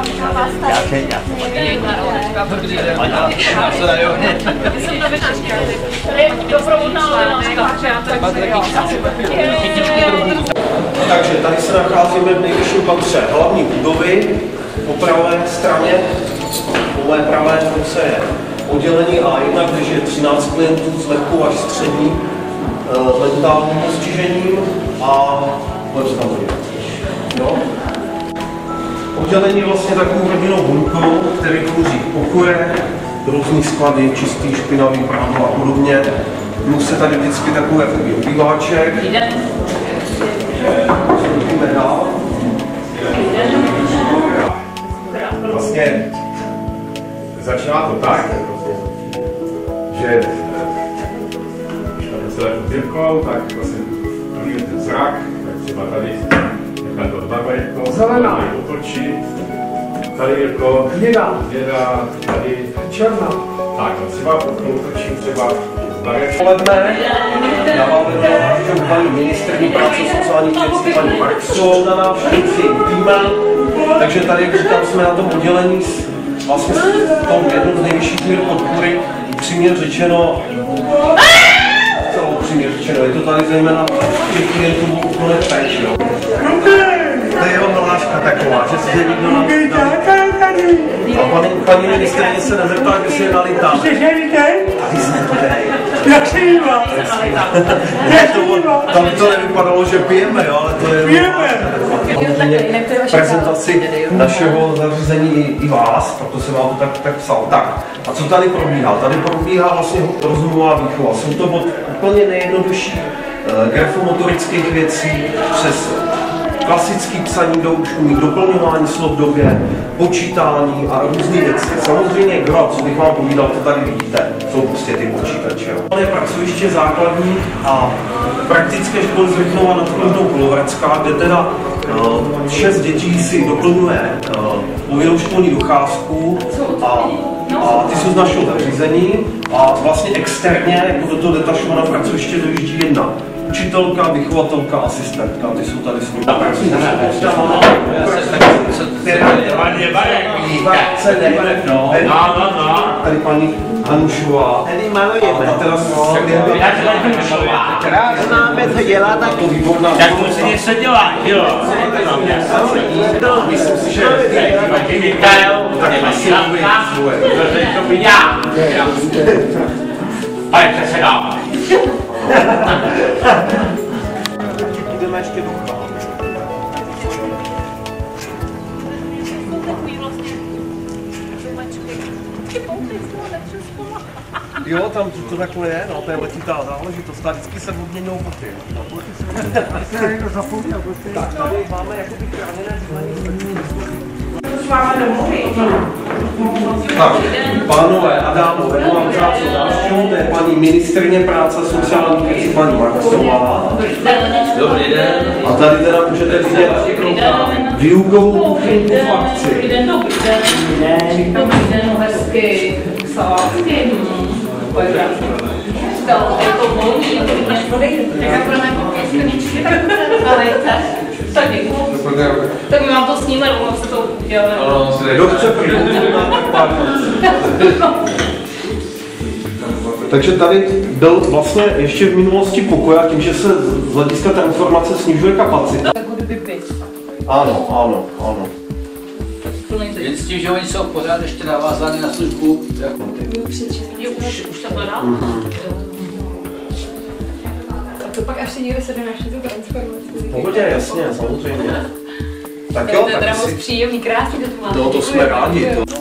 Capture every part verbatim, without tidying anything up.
Takže tady se nacházíme v nejvyšším patře hlavní budovy. Po pravé straně, po mé pravé ruce je oddělení A jedna, kde je třináct klientů s lehkou až střední uh, mentálním postižením a no. Oddělení je vlastně takovou rodinnou buňkou, který tvoří pokoje, různý sklady, čistý, špinavý, prádlo a podobně. Plus je tady vždycky takový jakoby obýváček. Vstupíme dál. Vlastně začíná to tak, že když tam celé dírkou, tak vlastně první ten zrak, tak třeba tady nechat to barvejko, zelená, otočit, tady jako hnědá, hnědá, tady černá. Tak, třeba otočím třeba Poledne, já vám vyhláším paní ministryni práce sociálních věcí, paní Marksovou na návštěvci týmem. Takže tady, jak říkám, jsme na tom oddělení s vlastně v tom jednom z nejvyšších mír podpory, upřímně řečeno, celou upřímně řečeno, je to tady zejména těch klientů úplně péč, jo. To je jeho hláška taková, že si někdo na... A paní, paní ministryně se nezeptá, kde si je nalitá. Jsi želitej? Tady jsme tady. Jak se jíma? Tam to nevypadalo, že pijeme, jo, ale to je... Pijeme! Prezentaci našeho zařízení i vás, proto jsem vám to tak, tak psal. Tak, a co tady probíhá? Tady probíhá vlastně rozhumová výchova. Jsou to od úplně nejjednodušší uh, grafomotorických věcí přes klasický psaní doušků, doplňování slov v době, počítání a různé věci. Samozřejmě gro, co bych vám povídal, to tady vidíte, jsou prostě ty počítače. To je pracoviště základní a praktické školy z Rychnova nad Kružnou Kolovradská, kde teda uh, šest dětí si doplňuje uh, povinnou školní docházku a, a ty jsou z našeho zařízení a vlastně externě jako do toho detašovaná pracoviště dojíždí jedna učitelka, vychovatelka, asistentka, ty jsou tady s ním. A pracují naše postava, tady paní Hanušová. A teda známe, co dělá, tak to výborná. Tak to si něco dělá, jo. Myslím si, že Mikael, to by já. Pane předseda. Jdeme ještě do Jo, tam to, to takhle je, no, to je letitá záležitost, tady vždycky se odměňují boty. Tak tady máme jakoby chráněné bydlení. Tak, pánové a dámové, mám krátkou návštěvu, to je paní ministryně práce a sociálních věcí, paní Marksová. Dobrý den. A tady teda můžete vidět výukovou kuchyňku v akci. Dobrý den, dobrý den. Dobrý den, hezky. Salátky. Pojď krásně. To je to volný, to je to volný. Tak budeme pěsteničky, tak nalejte. Tak děkuju. Tak my vám to sníme, rovnou se to uděláme. Kdo chce první Takže tady byl vlastně ještě v minulosti pokoj a tím, že se z hlediska transformace snižuje kapacita. Jako kdyby byt. Ano, ano, ano. Jen s tím, že oni jsou pořád ještě navázány na službu. Jo, už, už to dá. A to pak až si někde se donáší tu transformaci. Pohodě, jasně, samozřejmě. Tak To jo, je teda tak moc si... příjemný, krásný, že to máte. No to jsme rádi. To.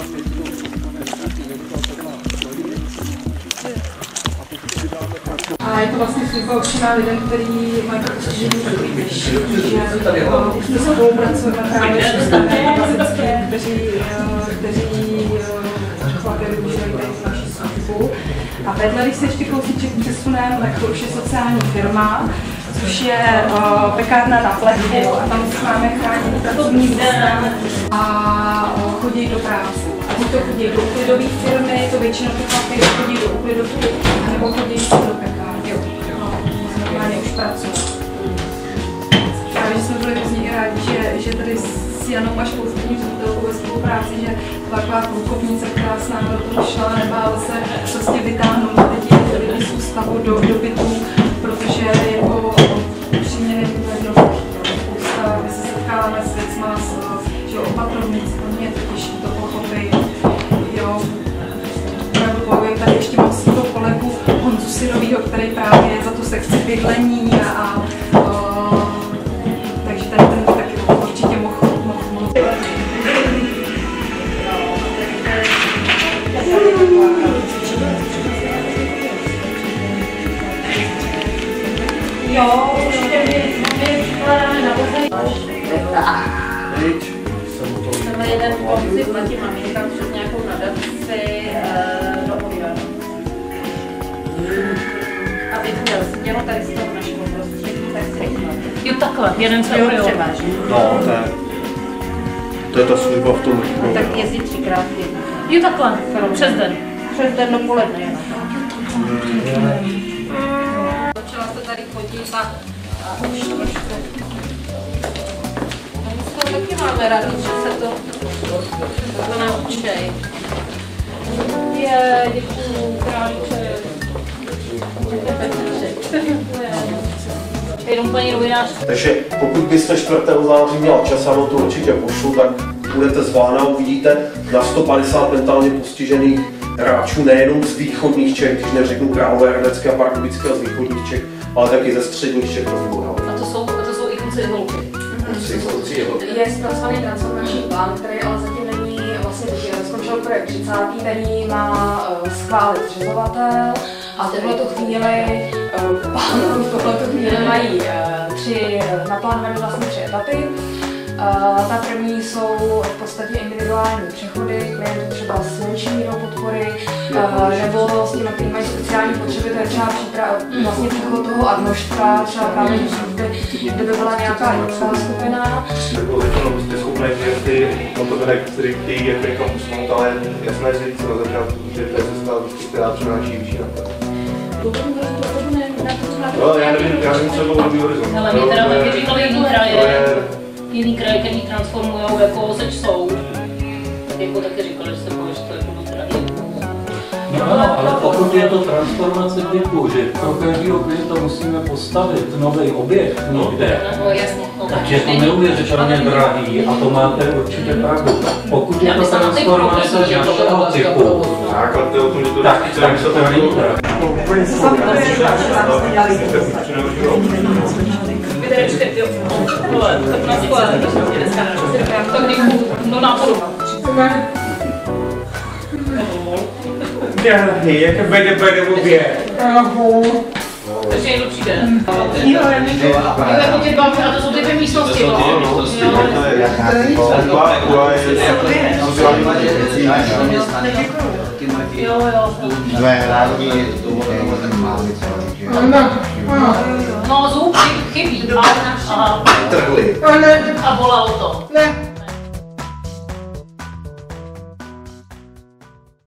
A je to vlastně služba určená lidem, kteří mají postižení takový vyšší, že musí spolupracovat právě s ústavy klasické, kteří, kteří chlapě využívají tady naši službu. A vedle, když se ještě kousíček přesuneme, tak to už je sociální firma, což je uh, pekárna na plechu a tam máme chráněný pracovní místa a uh, chodí do práce. A buď to chodí do uklidové firmy, to většinou ty chlapy chodí do uklidovky, nebo chodí do pekárny. No, normálně už pracují. Právě, že jsme byli hrozně rádi, že, že tady s Janou až pozitivní ředitelkou ve spolupráci, že taková průkopnice krásná do toho šla, nebála se prostě vytáhnout lidi, lidi z ústavu do, do bytů, protože jako upřímně nevím, spousta, my se setkáváme s věcma, že opatrovníci, pro mě totiž to pochopí, jo, opravdu bojuji, tady ještě mám svého kolegu Honzu Syrovýho, který právě je za tu sekci bydlení a, a o, takže tady ten taky určitě mohl mohl Jo, určitě my, my přikládáme na pozdě. Tenhle jeden konci platí maminka přes nějakou nadaci do Ovianu. Aby to měl sdělo tady z toho našeho prostředí, tak si rychle. Jo, takhle, jeden se Oriol. No, to je, to je ta služba v tom. No, tak jezdí třikrát týdně. Jo, takhle, přes den. Přes den dopoledne jenom. Začala se tady chodit a, a už trošku. A my z toho taky máme radost, že se to, to naučej. Je, děkuju, králíček. Jenom paní novinář. Takže pokud byste čtvrtého září měla čas, ano, to určitě pošlu, tak budete zvána, uvidíte na sto padesát mentálně postižených hráčů nejenom z východních Čech, když neřeknu Královéhradecké a Pardubické, a z východních Čech, ale taky ze středních Čech. A to jsou, to jsou i kluci holky. Je zpracovaný transformační plán, který ale zatím není vlastně skončil projekt třicátý, který má uh, schválit zřizovatel a v tuhletu chvíli, uh, pán, v tuhletu chvíli mají uh, tři, uh, naplánované vlastně tři etapy. Uh, ta první jsou v podstatě individuální přechody, klientů třeba s menší mírou podpory, uh, nebo s těmi, kteří mají speciální potřeby, to je třeba příprava, vlastně přechod toho admoštra, třeba právě do služby, kde by byla nějaká dětská skupina. Nebo většinou prostě jsou klienty, kontrovery, kteří chtějí jako někam posunout, ale jasné říct na začátku, že to je cesta, která přináší vyšší náklady. No, já nevím, já nevím, co bylo nový horizont. Ale my teda taky říkali jiný kraje, jiný kraje, který transformujou jako seč jsou. Jako taky říkali, že se bojí, že to jako do teda No ano, ale pokud je to transformace typu, že pro každého klienta musíme postavit nový objekt někde, no, jasně, no, tak je to neuvěřitelně drahý a to máte určitě pravdu. Pokud je to transformace našeho typu, Tak, ale to je o tom, že to tak to není drahý. Vydržte, jo. Hele, tak na skvěle, dneska tak děkuju, no náporu. Dělej, jaké bede bede obě. Takže někdo přijde. Jo, jako ty dva, a to jsou ty dvě místnosti. To jsou ty místnosti. Jo, jo. Dvě hlavní No, zub chybí, ale a bolelo to. Ne.